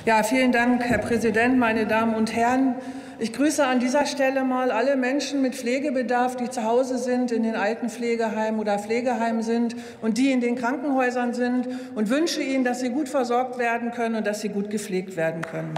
Ja, vielen Dank, Herr Präsident, meine Damen und Herren. Ich grüße an dieser Stelle mal alle Menschen mit Pflegebedarf, die zu Hause sind, in den Altenpflegeheimen oder Pflegeheimen sind und die in den Krankenhäusern sind und wünsche Ihnen, dass Sie gut versorgt werden können und dass Sie gut gepflegt werden können.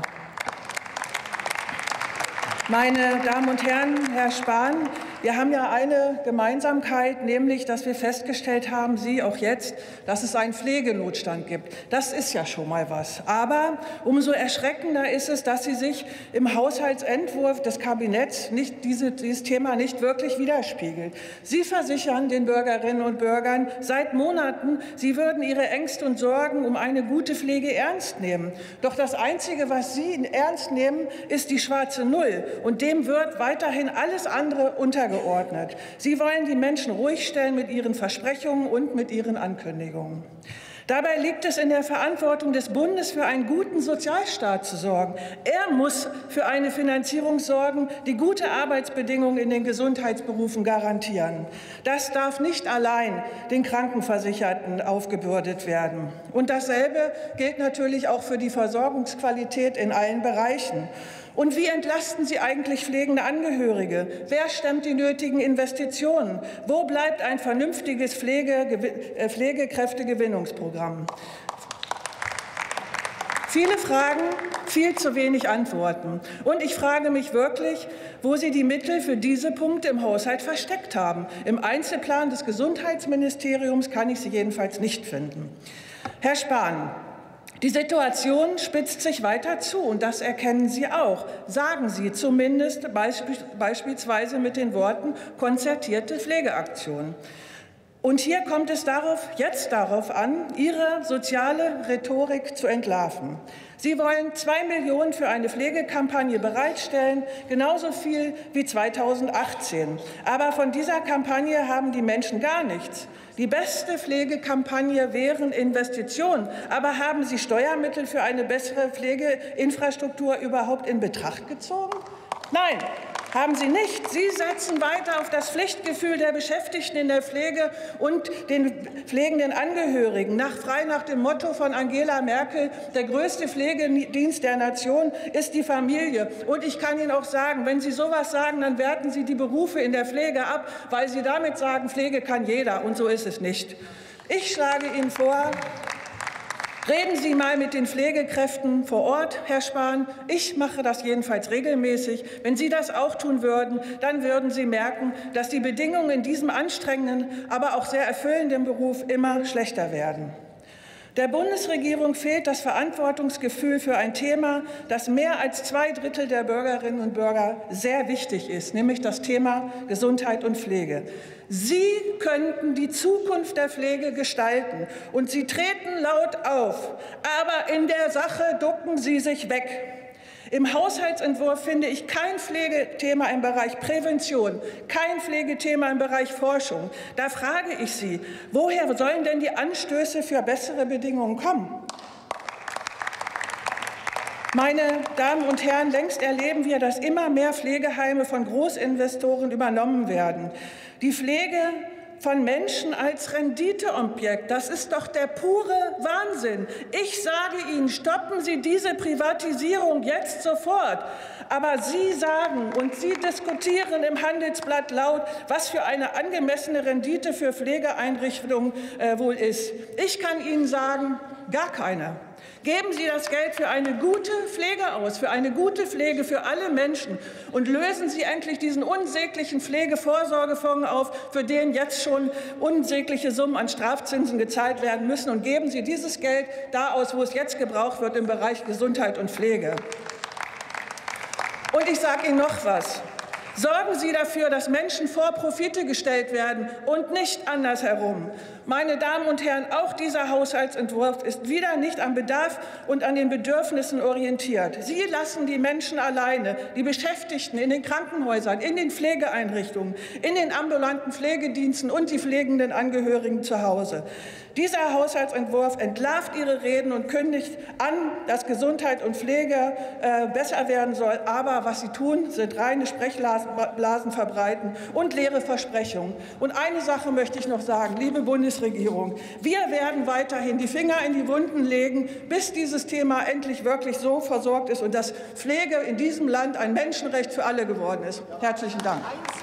Meine Damen und Herren, Herr Spahn, wir haben ja eine Gemeinsamkeit, nämlich, dass wir festgestellt haben, Sie auch jetzt, dass es einen Pflegenotstand gibt. Das ist ja schon mal was. Aber umso erschreckender ist es, dass Sie sich im Haushaltsentwurf des Kabinetts dieses Thema nicht wirklich widerspiegelt. Sie versichern den Bürgerinnen und Bürgern seit Monaten, Sie würden ihre Ängste und Sorgen um eine gute Pflege ernst nehmen. Doch das Einzige, was Sie ernst nehmen, ist die schwarze Null. Und dem wird weiterhin alles andere untergeordnet. Sie wollen die Menschen ruhig stellen mit ihren Versprechungen und mit ihren Ankündigungen. Dabei liegt es in der Verantwortung des Bundes, für einen guten Sozialstaat zu sorgen. Er muss für eine Finanzierung sorgen, die gute Arbeitsbedingungen in den Gesundheitsberufen garantieren. Das darf nicht allein den Krankenversicherten aufgebürdet werden. Und dasselbe gilt natürlich auch für die Versorgungsqualität in allen Bereichen. Und wie entlasten Sie eigentlich pflegende Angehörige? Wer stemmt die nötigen Investitionen? Wo bleibt ein vernünftiges Pflegekräftegewinnungsprogramm? Viele Fragen, viel zu wenig Antworten. Und ich frage mich wirklich, wo Sie die Mittel für diese Punkte im Haushalt versteckt haben. Im Einzelplan des Gesundheitsministeriums kann ich sie jedenfalls nicht finden. Herr Spahn, die Situation spitzt sich weiter zu, und das erkennen Sie auch. Sagen Sie zumindest beispielsweise mit den Worten konzertierte Pflegeaktion. Und hier kommt es jetzt darauf an, Ihre soziale Rhetorik zu entlarven. Sie wollen 2 Millionen für eine Pflegekampagne bereitstellen, genauso viel wie 2018. Aber von dieser Kampagne haben die Menschen gar nichts. Die beste Pflegekampagne wären Investitionen. Aber haben Sie Steuermittel für eine bessere Pflegeinfrastruktur überhaupt in Betracht gezogen? Nein, haben Sie nicht. Sie setzen weiter auf das Pflichtgefühl der Beschäftigten in der Pflege und den pflegenden Angehörigen. Frei nach dem Motto von Angela Merkel, der größte Pflegedienst der Nation ist die Familie. Und ich kann Ihnen auch sagen, wenn Sie sowas sagen, dann werten Sie die Berufe in der Pflege ab, weil Sie damit sagen, Pflege kann jeder. Und so ist es nicht. Ich schlage Ihnen vor, reden Sie mal mit den Pflegekräften vor Ort, Herr Spahn. Ich mache das jedenfalls regelmäßig. Wenn Sie das auch tun würden, dann würden Sie merken, dass die Bedingungen in diesem anstrengenden, aber auch sehr erfüllenden Beruf immer schlechter werden. Der Bundesregierung fehlt das Verantwortungsgefühl für ein Thema, das mehr als 2/3 der Bürgerinnen und Bürger sehr wichtig ist, nämlich das Thema Gesundheit und Pflege. Sie könnten die Zukunft der Pflege gestalten, und Sie treten laut auf, aber in der Sache ducken Sie sich weg. Im Haushaltsentwurf finde ich kein Pflegethema im Bereich Prävention, kein Pflegethema im Bereich Forschung. Da frage ich Sie, woher sollen denn die Anstöße für bessere Bedingungen kommen? Meine Damen und Herren, längst erleben wir, dass immer mehr Pflegeheime von Großinvestoren übernommen werden. Die Pflege von Menschen als Renditeobjekt, das ist doch der pure Wahnsinn. Ich sage Ihnen, stoppen Sie diese Privatisierung jetzt sofort. Aber Sie sagen und Sie diskutieren im Handelsblatt laut, was für eine angemessene Rendite für Pflegeeinrichtungen wohl ist. Ich kann Ihnen sagen, gar keine. Geben Sie das Geld für eine gute Pflege aus, für eine gute Pflege für alle Menschen, und lösen Sie endlich diesen unsäglichen Pflegevorsorgefonds auf, für den jetzt schon unsägliche Summen an Strafzinsen gezahlt werden müssen, und geben Sie dieses Geld da aus, wo es jetzt gebraucht wird, im Bereich Gesundheit und Pflege. Und ich sage Ihnen noch was. Sorgen Sie dafür, dass Menschen vor Profite gestellt werden und nicht andersherum. Meine Damen und Herren, auch dieser Haushaltsentwurf ist wieder nicht am Bedarf und an den Bedürfnissen orientiert. Sie lassen die Menschen alleine, die Beschäftigten in den Krankenhäusern, in den Pflegeeinrichtungen, in den ambulanten Pflegediensten und die pflegenden Angehörigen zu Hause. Dieser Haushaltsentwurf entlarvt Ihre Reden und kündigt an, dass Gesundheit und Pflege besser werden soll. Aber was Sie tun, sind reine Sprechblasen verbreiten und leere Versprechungen. Und eine Sache möchte ich noch sagen, liebe Bundesregierung. Wir werden weiterhin die Finger in die Wunden legen, bis dieses Thema endlich wirklich so versorgt ist und dass Pflege in diesem Land ein Menschenrecht für alle geworden ist. Herzlichen Dank.